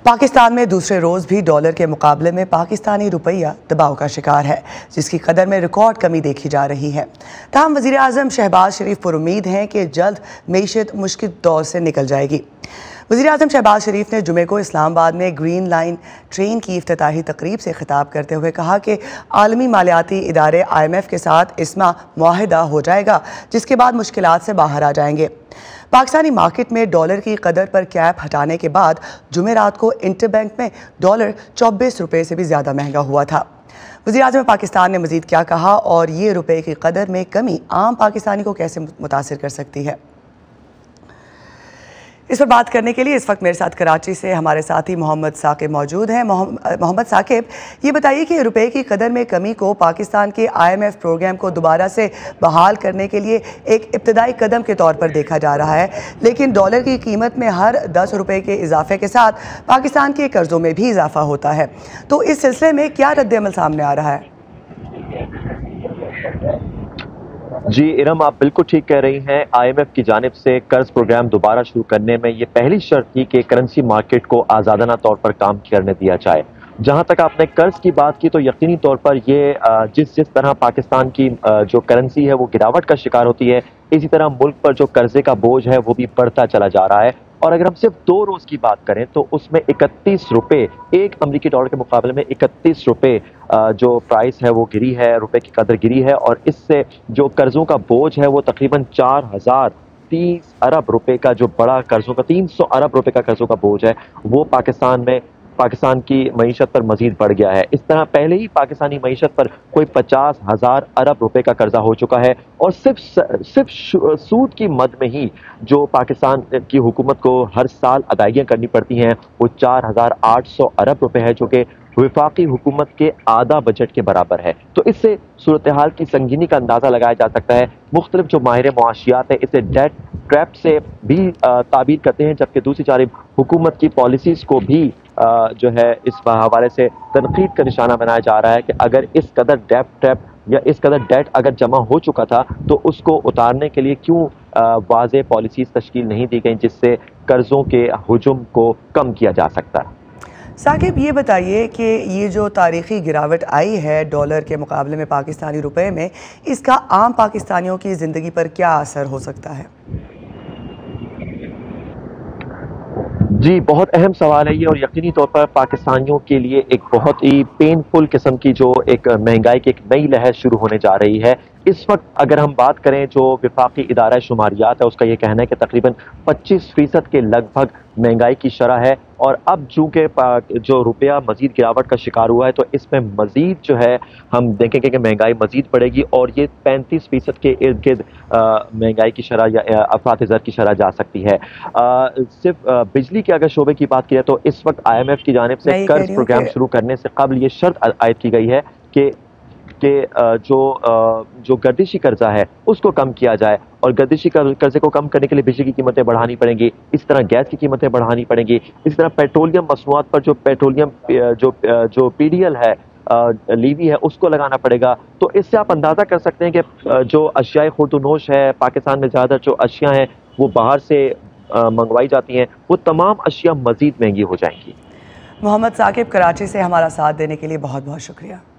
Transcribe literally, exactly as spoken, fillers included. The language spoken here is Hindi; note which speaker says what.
Speaker 1: पाकिस्तान में दूसरे रोज़ भी डॉलर के मुकाबले में पाकिस्तानी रुपया दबाव का शिकार है, जिसकी कदर में रिकॉर्ड कमी देखी जा रही है। ताहम वज़ीर आज़म शहबाज शरीफ पर उम्मीद हैं कि जल्द मईशत मुश्किल दौर से निकल जाएगी। वज़ीर आज़म शहबाज शरीफ ने जुमे को इस्लामाबाद में ग्रीन लाइन ट्रेन की इफ्तिताही तकरीब से खिताब करते हुए कहा कि आलमी मालियाती इदारे आई एम एफ के साथ इस माह मुआहिदा हो जाएगा, जिसके बाद मुश्किलात से बाहर आ जाएंगे। पाकिस्तानी मार्केट में डॉलर की कदर पर कैप हटाने के बाद जुमेरात को इंटरबैंक में डॉलर चौबीस रुपये से भी ज़्यादा महंगा हुआ था। वज़ीर आज़म पाकिस्तान ने मज़ीद क्या कहा और ये रुपये की कदर में कमी आम पाकिस्तानी को कैसे मुतासिर कर सकती है, इस पर बात करने के लिए इस वक्त मेरे साथ कराची से हमारे साथी मोहम्मद साकिब मौजूद हैं। मोहम्मद साकिब, ये बताइए कि रुपए की कदर में कमी को पाकिस्तान के आई एम एफ प्रोग्राम को दोबारा से बहाल करने के लिए एक इब्तदाई कदम के तौर पर देखा जा रहा है, लेकिन डॉलर की कीमत में हर दस रुपये के इजाफे के साथ पाकिस्तान के कर्ज़ों में भी इजाफा होता है, तो इस सिलसिले में क्या रद्द-ए-अमल सामने आ रहा है?
Speaker 2: जी इरम, आप बिल्कुल ठीक कह रही हैं। आई एम एफ की जानिब से कर्ज प्रोग्राम दोबारा शुरू करने में ये पहली शर्त थी कि करेंसी मार्केट को आज़ादाना तौर पर काम करने दिया जाए। जहां तक आपने कर्ज की बात की तो यकीनी तौर पर ये जिस जिस तरह पाकिस्तान की जो करेंसी है वो गिरावट का शिकार होती है, इसी तरह मुल्क पर जो कर्जे का बोझ है वो भी बढ़ता चला जा रहा है। और अगर हम सिर्फ दो रोज की बात करें तो उसमें इकतीस रुपए एक अमरीकी डॉलर के मुकाबले में इकतीस रुपए जो प्राइस है वो गिरी है, रुपए की कदर गिरी है, और इससे जो कर्जों का बोझ है वो तकरीबन चार हजार तीस अरब रुपए का जो बड़ा कर्जों का तीन सौ अरब रुपए का कर्जों का बोझ है वो पाकिस्तान में पाकिस्तान की मईशत पर मजीद बढ़ गया है। इस तरह पहले ही पाकिस्तानी मईशत पर कोई पचास हजार अरब रुपए का कर्जा हो चुका है, और सिर्फ सिर्फ सूद की मद में ही जो पाकिस्तान की हुकूमत को हर साल अदायगियां करनी पड़ती हैं वो चार हजार आठ सौ अरब रुपए है, जो कि वफाकी हुकूमत के आधा बजट के बराबर है। तो इससे सूरत हाल की संगीनी का अंदाजा लगाया जा सकता है। मुख्तलिफ जो माहिर मुआशियात है इसे डेट ट्रैप से भी ताबीर करते हैं, जबकि दूसरी जानिब हुकूमत की पॉलिसीज को भी आ, जो है इस हवाले से तनकीद का निशाना बनाया जा रहा है कि अगर इस कदर डेट ट्रैप या इस कदर डेट अगर जमा हो चुका था तो उसको उतारने के लिए क्यों वाज़ेह पॉलिसीज तश्कील नहीं दी गई जिससे कर्जों के हुजूम को कम किया जा सकता है।
Speaker 1: साकिब, ये बताइए कि ये जो तारीख़ी गिरावट आई है डॉलर के मुकाबले में पाकिस्तानी रुपए में, इसका आम पाकिस्तानियों की ज़िंदगी पर क्या असर हो सकता है?
Speaker 2: जी बहुत अहम सवाल है ये, और यकीनी तौर पर पाकिस्तानियों के लिए एक बहुत ही पेनफुल किस्म की जो एक महंगाई की एक नई लहर शुरू होने जा रही है। इस वक्त अगर हम बात करें जो विफाकी इदारा शुमारियात है उसका ये कहना है कि तकरीबन पच्चीस फीसद के लगभग महंगाई की शरह है, और अब चूँकि जो रुपया मजीद गिरावट का शिकार हुआ है तो इसमें मजीद जो है हम देखेंगे कि महंगाई मजीद बढ़ेगी, और ये पैंतीस फीसद के इर्द गिर्द महंगाई की शरह या अफरात ज़र की शरह जा सकती है। आ, सिर्फ आ, बिजली के अगर शोबे की बात की जाए तो इस वक्त आई एम एफ की जानिब से कर्ज प्रोग्राम शुरू करने से कबल ये शर्त आयद की गई है कि कि जो जो गर्दिशी कर्जा है उसको कम किया जाए, और गर्दिशी कर्जे को कम करने के लिए बिजली की कीमतें बढ़ानी पड़ेंगी, इस तरह गैस की कीमतें बढ़ानी पड़ेंगी, इस तरह पेट्रोलियम मसनूआत पर जो पेट्रोलियम जो जो पी डी एल है लीवी है उसको लगाना पड़ेगा। तो इससे आप अंदाज़ा कर सकते हैं कि जो अशियाए खुर्दनोश है पाकिस्तान में ज़्यादा जो अशिया हैं वो बाहर से मंगवाई जाती हैं, वो तमाम अशिया मज़ीद महंगी हो जाएंगी।
Speaker 1: मोहम्मद साकिब, कराची से हमारा साथ देने के लिए बहुत बहुत शुक्रिया।